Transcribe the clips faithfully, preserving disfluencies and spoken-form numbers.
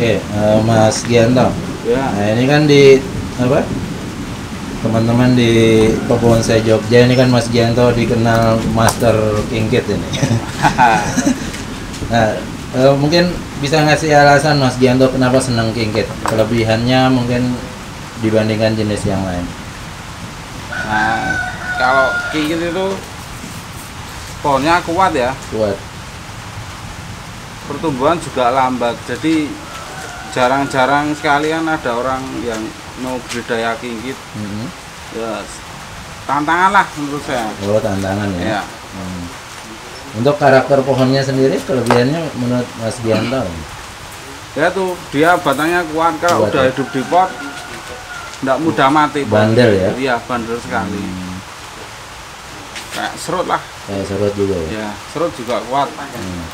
Oke, uh, Mas Gianto. Ya. Nah, ini kan di apa? Teman-teman di Pebonsai Jogja ini kan Mas Gianto dikenal Master Kingkit ini. Nah, uh, mungkin bisa ngasih alasan Mas Gianto kenapa senang Kingkit? Kelebihannya mungkin dibandingkan jenis yang lain. Nah, kalau Kingkit itu pohonnya kuat ya. Kuat. Pertumbuhan juga lambat. Jadi jarang-jarang sekali kan ada orang yang mau budidaya Kingkit. Mm-hmm. Ya tantangan lah menurut saya. Oh, tantangan ya. Ya. Hmm. Untuk karakter pohonnya sendiri kelebihannya menurut Mas Gianto? Ya tuh dia batangnya kuat, kalau Kuat, udah ya? hidup di pot nggak mudah mati. Bandel ya? Iya, bandel sekali. Hmm. Kayak serut lah. Kayak serut juga ya? Ya, serut juga kuat. Hmm.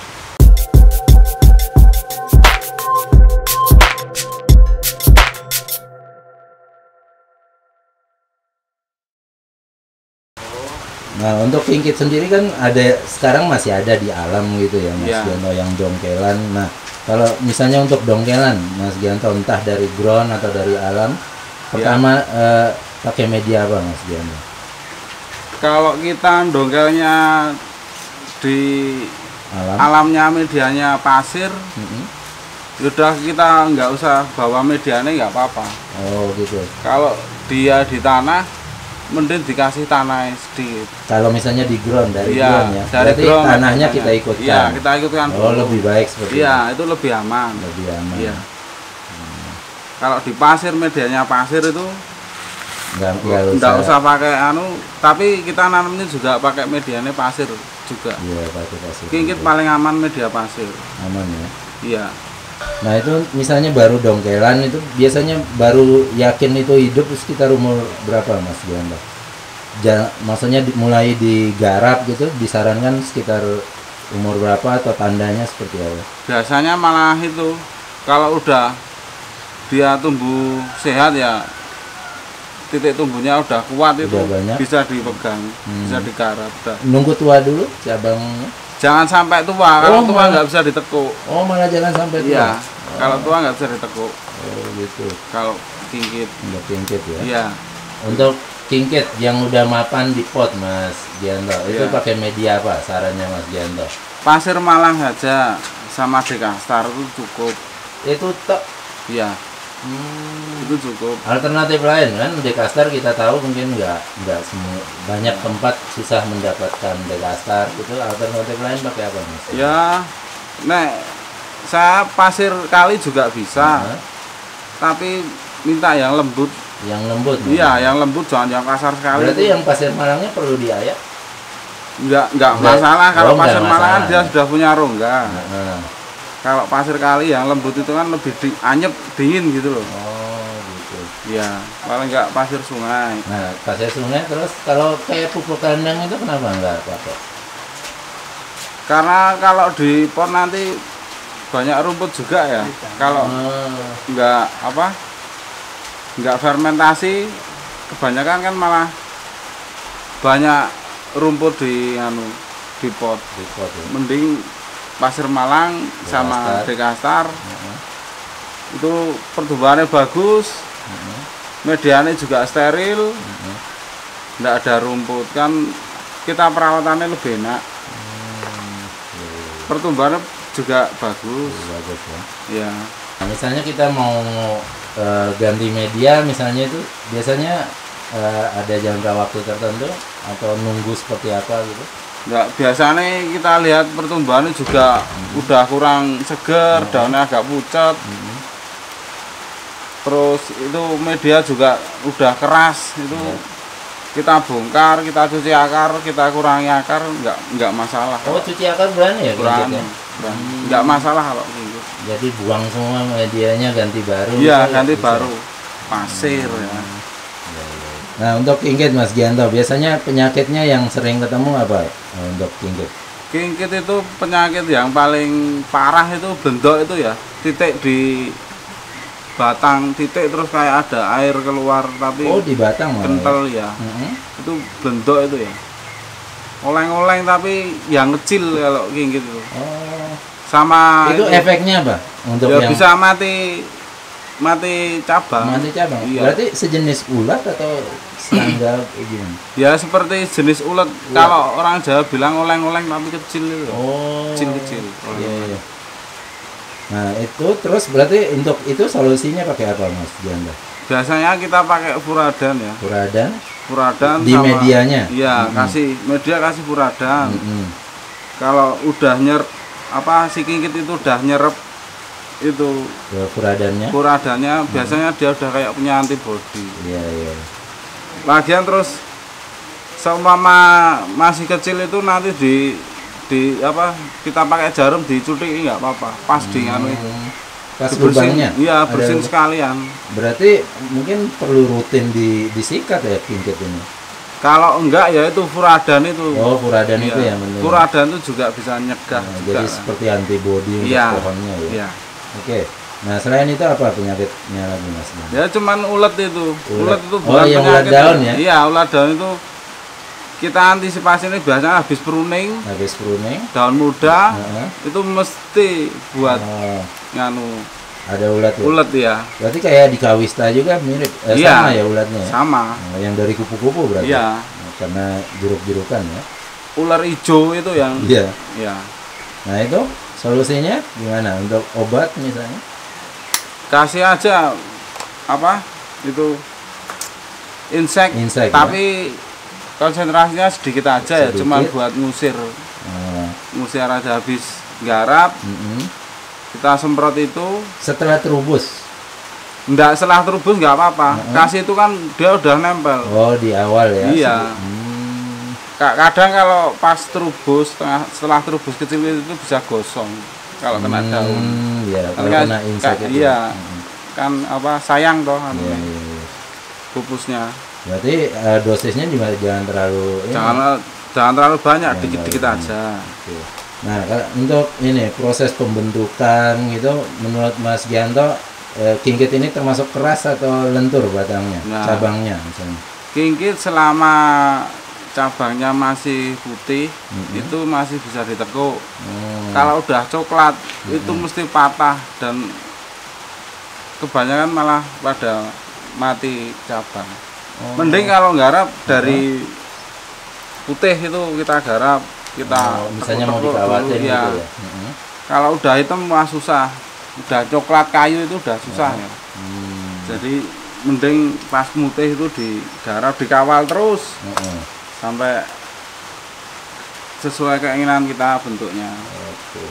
Nah, untuk Kingkit sendiri kan ada sekarang masih ada di alam gitu ya Mas Ya. Gianto yang dongkelan. Nah, kalau misalnya untuk dongkelan Mas Gianto entah dari ground atau dari alam, pertama eh, pakai media apa Mas Gianto? Kalau kita dongkelnya di Alam. alamnya medianya pasir, Mm-mm. udah kita nggak usah bawa medianya nggak apa-apa. Oh gitu. Kalau dia di tanah, mending dikasih tanah sedikit. Kalau misalnya di ground dari Iya, ground ya, dari berarti ground tanahnya tanahnya. kita ikutkan. Iya, kita ikutkan Oh dulu. lebih baik seperti Iya, itu. itu lebih aman. Lebih aman. Iya. Kalau di pasir, medianya pasir itu Nggak, nggak nggak usah. usah pakai anu, tapi kita nanamnya juga pakai medianya pasir juga. Iya pakai pasir. Kingkit juga. paling aman media pasir. Aman ya. Iya. Nah itu misalnya baru dongkelan itu biasanya baru yakin itu hidup sekitar umur berapa Mas Gianto? Ja, maksudnya di, mulai digarap gitu disarankan sekitar umur berapa atau tandanya seperti apa? Biasanya malah itu kalau udah dia tumbuh sehat ya, titik tumbuhnya udah kuat itu Udah banyak. bisa dipegang, Hmm. bisa digarap. Udah. Nunggu tua dulu cabangnya? Jangan sampai tua, kalau Oh, tua malah- nggak bisa ditekuk. Oh malah jangan sampai tua? Iya, Oh. kalau tua nggak bisa ditekuk. Oh gitu. Kalau Kingkit, Untuk Kingkit ya? iya. Untuk Kingkit yang udah mapan di pot Mas Gianto, itu Iya. pakai media apa sarannya Mas Gianto? Pasir Malang aja sama Dekastar itu cukup. Itu tok. Iya, Hmm. itu cukup. Alternatif lain kan Dekastar kita tahu mungkin nggak nggak semua banyak tempat susah mendapatkan Dekastar itu alternatif lain pakai apa Mas? Ya, nek saya pasir kali juga bisa, Nah, tapi minta yang lembut. yang lembut. Iya, yang lembut, jangan yang kasar sekali. Berarti yang pasir Malangnya perlu diayak? Enggak, enggak Enggak. masalah kalau Oh, enggak pasir Malang kan masalah. dia sudah punya rongga. Nah, Kalau pasir kali yang lembut itu kan lebih di, anyep, dingin gitu loh. oh gitu. Iya, paling enggak pasir sungai. Nah pasir sungai terus kalau kayak pupuk kandang itu kenapa nggak pakai? Karena kalau di pot nanti banyak rumput juga ya. Kalau Oh, enggak apa? Enggak fermentasi, kebanyakan kan malah banyak rumput di anu di pot. di pot ya. Mending pasir Malang sama Dekastar Heeh, itu pertumbuhannya bagus, heeh, medianya juga steril, heeh. enggak ada rumput kan, kita perawatannya lebih enak, Hmm, iya, iya, iya. pertumbuhannya juga bagus. Bagus ya. Ya, Nah, misalnya kita mau eh, ganti media misalnya itu biasanya eh, ada jangka waktu tertentu atau nunggu seperti apa gitu? enggak, biasanya kita lihat pertumbuhannya juga udah kurang seger, daunnya agak pucat, Mhm. terus itu media juga udah keras, itu Ya. kita bongkar, kita cuci akar, kita kurangi akar, enggak enggak masalah. Oh cuci akar berani ya? Berani, Kingkit ya? berani. Hmm. Enggak masalah kalau gitu. Jadi buang semua medianya ganti baru. Iya, gitu, ganti bisa? baru. Pasir ya. Iya, iya. Nah untuk Kingkit Mas Gianto biasanya penyakitnya yang sering ketemu apa eh, untuk Kingkit? Kingkit itu penyakit yang paling parah itu bendok itu ya. Titik di batang, titik terus kayak ada air keluar tapi Oh di Batang malah. kental ya. Mhm. Itu bendok itu ya. Oleng-oleng tapi yang kecil kalau Kingkit itu. Oh Sama itu efeknya apa? Untuk ya yang bisa mati mati cabang. mati cabang. Iya. Berarti sejenis ulat atau serangga kayak gimana? Ya seperti jenis ulat. Kalau orang Jawa bilang oleng-oleng tapi kecil itu. Oh. Kecil-kecil. Iya, iya. Nah, itu terus berarti untuk itu solusinya pakai apa, Mas Janda? Biasanya kita pakai furadan ya. Furadan Furadan di sama, medianya. Iya, Mm-mm. kasih media kasih furadan. Mm-mm. Kalau udah nyerap apa si kingkit itu udah nyerap itu Ke furadannya. furadannya biasanya dia udah kayak punya antibodi. Iya, iya. Lagian terus seumpama masih kecil itu nanti di di apa kita pakai jarum dicutik nggak apa-apa pas di anu itu Hmm. Pas dibersihin. lubangnya. Iya ada bersihin lubang. sekalian. Berarti mungkin perlu rutin di disikat ya kingkit ini. Kalau enggak ya itu furadan itu. Oh, furadan Iya. itu yang penting. Furadan itu juga bisa nyegah Nah, juga. jadi seperti antibodi untuk Iya. pohonnya ya. Iya. Oke. Nah, selain itu apa penyakitnya lagi, Mas? Ya cuman ulet itu. Ulet. Ulet itu Oh, yang ulet daun ya? Iya, ulet daun itu kita antisipasi ini biasanya habis pruning, Habis pruning. daun muda Heeh. itu mesti buat Oh, nganu ada ulat ya. ulet ya. Berarti kayak di Kawista juga mirip. Eh, Iya. Sama ya ulatnya ya? Sama. Oh, yang dari kupu-kupu berarti. Iya. Oh, karena jeruk-jerukan ya. Ular hijau itu yang Iya. ya. Nah, itu solusinya gimana untuk obat misalnya? Kasih aja apa? Itu insek, Insek, tapi konsentrasinya sedikit aja ya, Sedikit. cuman buat ngusir. Oh, Ngusir aja habis garap, mm-mm. kita semprot itu. Setelah terubus. Enggak setelah terubus nggak apa-apa. Heeh. Kasih itu kan dia udah nempel. Oh, di awal ya. Iya. Hmm. Ka- Kadang kalau pas terubus, setengah- setelah terubus kecil itu bisa gosong kalau kena daun. Hmm, iya, Kan kalau kan- kena insek ka- itu. Iya. Mm-mm. Kan apa sayang toh anu, Iya, iya, iya. pupusnya. Berarti eh, dosisnya juga jangan terlalu ini. Jangan jangan terlalu banyak, Jangan dikit-dikit terlalu aja. Oke. Nah, kalau untuk ini proses pembentukan gitu, menurut Mas Gianto, eh, kingkit ini termasuk keras atau lentur batangnya, Nah. cabangnya misalnya? Kingkit selama cabangnya masih putih Mm-mm. itu masih bisa ditekuk. Hmm. Kalau udah coklat itu Mm-mm. mesti patah dan kebanyakan malah pada mati cabang. Oh. Mending kalau garap dari putih itu kita garap, kita Oh, misalnya mau tekuk-tekuk dikawatin dulu, gitu ya. ya. Mm-mm. Kalau udah hitam wah susah, udah coklat kayu itu udah susah ya. Hmm. Jadi mending pas putih itu digarap, dikawal terus Mm-mm. sampai sesuai keinginan kita bentuknya. Oke.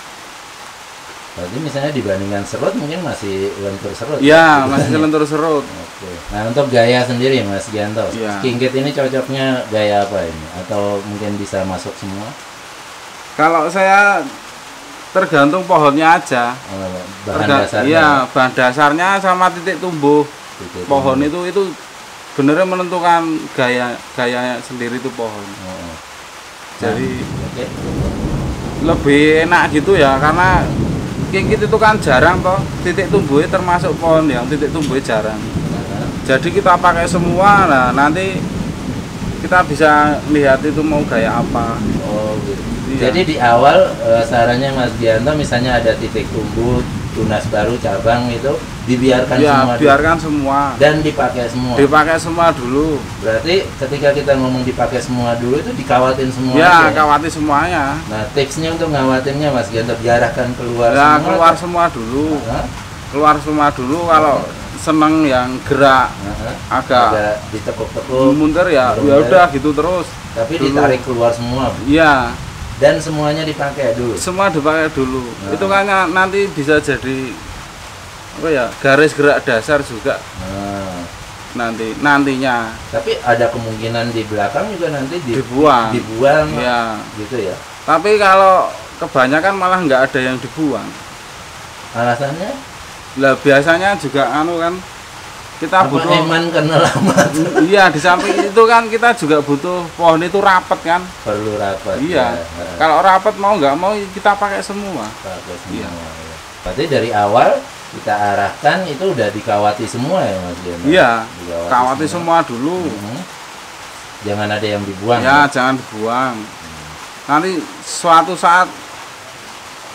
Berarti misalnya dibandingkan serut mungkin masih lentur serut. Iya, ya, masih gitu kan ya? selentur serut. Oke. Nah, untuk gaya sendiri Mas Gianto, Iya. kingkit ini cocoknya gaya apa ini? Atau mungkin bisa masuk semua? Kalau saya tergantung pohonnya aja. Oh, bahan Terga- dasarnya. Iya, bahan dasarnya sama titik tumbuh Titik pohon tumbuh. itu itu bener menentukan gaya gaya sendiri itu pohon. Oh, oh. Jadi Nah, oke. lebih enak gitu ya karena kingkit itu kan jarang toh titik tumbuhnya termasuk pohon yang titik tumbuhnya jarang. Nah, Jadi kita pakai semua, nah nanti kita bisa lihat itu mau gaya apa. oh, gitu. Iya. Jadi di awal eh, sarannya Mas Gianto misalnya ada titik tumbuh, tunas baru, cabang itu dibiarkan Ya semua dulu. biarkan semua, Dan dipakai semua. dipakai semua dulu. Berarti ketika kita ngomong dipakai semua dulu itu dikawatin semua Ya aja. kawati semuanya. Nah, tipsnya untuk ngawatinnya Mas Gianto diarahkan keluar Ya semua. keluar atau- semua dulu, Hah? keluar semua dulu. Kalau seneng yang gerak Hah? agak Ada ditekuk-tekuk, mundur ya, ya mundur. udah gitu terus. tapi dulu. ditarik keluar semua Iya, dan semuanya dipakai dulu. semua dipakai dulu. Nah. Itu kan nanti bisa jadi apa ya garis gerak dasar juga Nah, nanti nantinya tapi ada kemungkinan di belakang juga nanti di- dibuang. dibuang Ya, gitu ya. tapi kalau kebanyakan malah nggak ada yang dibuang. Alasannya Lah biasanya juga anu kan kita apa butuh eman karena lama iya di samping itu kan kita juga butuh pohon itu rapat kan. perlu rapat. Iya. Ya, ya. Kalau rapat mau nggak mau kita pakai semua. Pakai semua, Iya. ya. Berarti dari awal kita arahkan itu udah dikawati semua ya Mas Dian? Iya. Dikawati Kawati semua dulu. Mhm. Jangan ada yang dibuang. Ya, jangan dibuang. Nanti suatu saat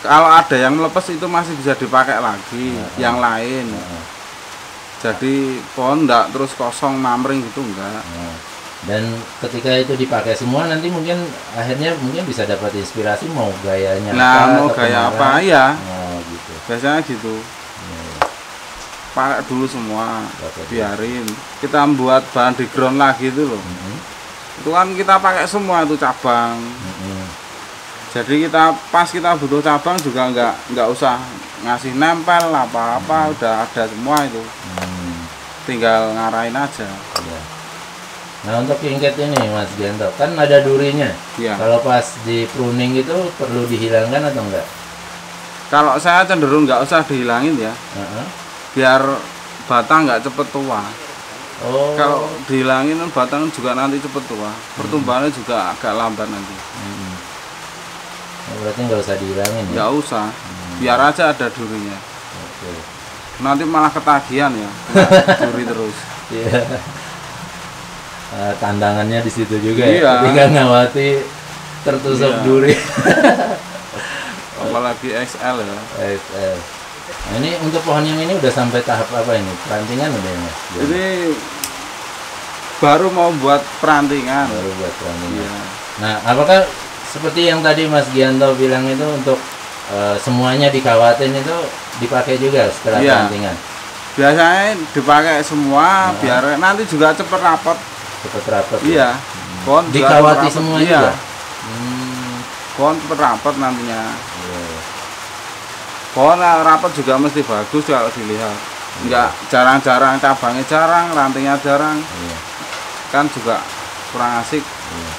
Kalau ada yang melepas itu masih bisa dipakai lagi, Nah, yang lain. Nah, Jadi pohon enggak terus kosong mamring gitu enggak. nah. Dan ketika itu dipakai semua nanti mungkin akhirnya mungkin bisa dapat inspirasi mau gayanya Nah, apa mau atau gaya kemana. apa ya? Oh, gitu. Biasanya gitu. Ya, Pakai dulu semua, Pakai dulu. biarin. Kita membuat bahan di ground lagi itu loh. mm-mm, Itu kan kita pakai semua itu cabang. mm-mm. Jadi kita pas kita butuh cabang juga nggak nggak usah ngasih nempel apa-apa, udah ada semua itu. Hmm, Tinggal ngarahin aja. ya. Nah untuk kingkit ini Mas Gianto kan ada durinya. Iya. Kalau pas di pruning itu perlu dihilangkan atau enggak? Kalau saya cenderung nggak usah dihilangin ya, Heeh. biar batang nggak cepet tua. Oh. Kalau dihilangin batang juga nanti cepet tua, pertumbuhannya juga agak lambat nanti. Hmm. Oh, berarti nggak usah dihilangin ya? Nggak usah, biar aja ada durinya. Oke. Nanti malah ketagihan ya, kena duri terus. Iya. Eh, tantangannya di situ juga ya. Iya. Ketika ngawati tertusuk Iya. duri. Apalagi X L ya. Eh, eh. Nah, ini untuk pohon yang ini udah sampai tahap apa ini? Perantingan udah ya Mas? Ini baru mau buat perantingan. Baru buat perantingan. Iya. Nah, apakah seperti yang tadi Mas Gianto bilang itu untuk eh, semuanya dikawatin itu dipakai juga setelah Iya. perantingan? Biasanya dipakai semua Nah. biar nanti juga cepet rapet. Cepet rapet. Iya. Pohon juga Dikawati cepet rapet. semua Iya. juga? Hmm. Pohon cepet rapet nantinya. Iya. Pohon rapet juga mesti bagus kalau dilihat. Enggak jarang-jarang cabangnya jarang, rantingnya jarang. Iya. Kan juga kurang asik. Iya.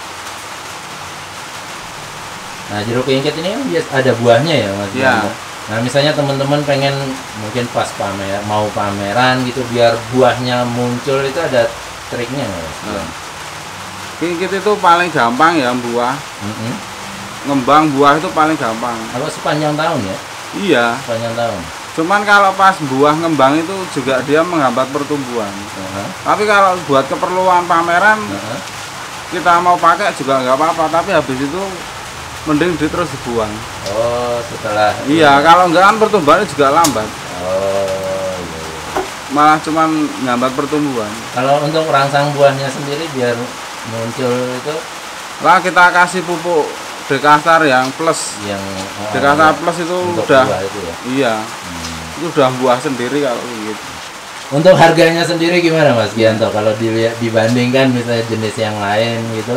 Nah, jeruk kingkit ini kan bias- ada buahnya ya Mas Iya. Gianto? Nah, misalnya teman-teman pengen mungkin pas pamer mau pameran gitu biar buahnya muncul itu ada triknya nggak Mas? Nah. Kingkit itu paling gampang ya buah. Mm-mm. Ngembang buah itu paling gampang. Apa sepanjang tahun ya? Iya. Sepanjang tahun. Cuman kalau pas buah ngembang itu juga dia menghambat pertumbuhan. Heeh. Tapi kalau buat keperluan pameran Heeh. kita mau pakai juga nggak apa-apa. Tapi habis itu mending di terus dibuang. Oh, setelah Iya, kalau enggak kan pertumbuhannya juga lambat. Oh, iya, iya. Malah cuman ngambat pertumbuhan. Kalau untuk rangsang buahnya sendiri biar muncul itu Lah kita kasih pupuk Dekastar yang plus. yang oh, Dekastar iya. plus itu Untuk udah buah itu ya. iya, Hmm. itu udah buah sendiri kalau gitu. Untuk harganya sendiri gimana Mas Gianto? Kalau dilihat dibandingkan misalnya jenis yang lain gitu?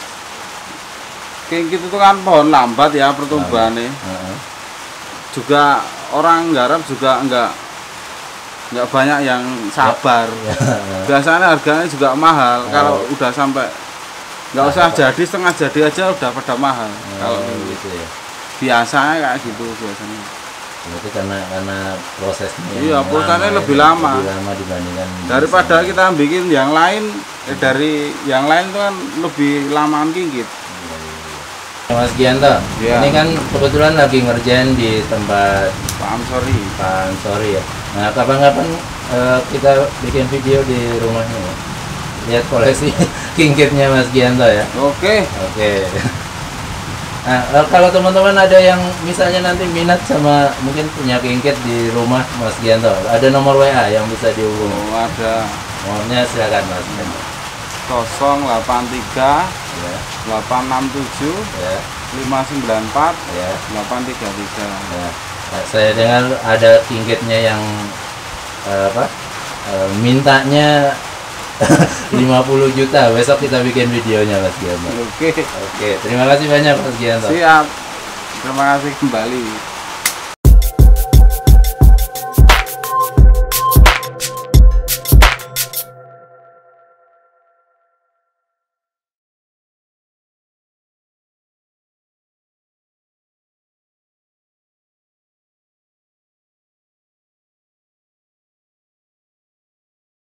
Kayak gitu tuh kan pohon lambat ya pertumbuhannya. Heeh. Juga orang garap juga enggak enggak banyak yang sabar. Ya. Biasanya harganya juga mahal. Oh. Kalau udah sampai nggak usah Mahal. jadi setengah jadi aja udah pada mahal. Kalau Oh, gitu. gitu ya. Biasanya kayak gitu biasanya. Berarti karena karena prosesnya yang Iya, prosesnya lama lebih ya, lama. lebih lama dibandingkan Daripada misalnya. kita bikin yang lain eh, dari yang lain itu kan lebih lamaan kingkit. Mas Gianto, Iya. ini kan kebetulan lagi ngerjain di tempat Paham sorry. Pak Ansori ya. Nah, kapan-kapan eh, kita bikin video di rumahnya ya. Lihat koleksi kingkitnya Mas Gianto ya. Oke. Oke. Nah, eh, kalau teman-teman ada yang misalnya nanti minat sama mungkin punya kingkit di rumah Mas Gianto, ada nomor W A yang bisa dihubungi. Oh, ada Nomornya silakan Mas Gianto. nol delapan tiga Ya, delapan enam tujuh ya, lima sembilan empat ya. delapan tiga tiga. Ya. Nah, saya dengar ada kingkitnya yang eh, apa? eh, mintanya lima puluh juta. Besok kita bikin videonya Mas Gianto. Oke. Oke, terima kasih banyak Mas Gianto. Siap. Terima kasih kembali.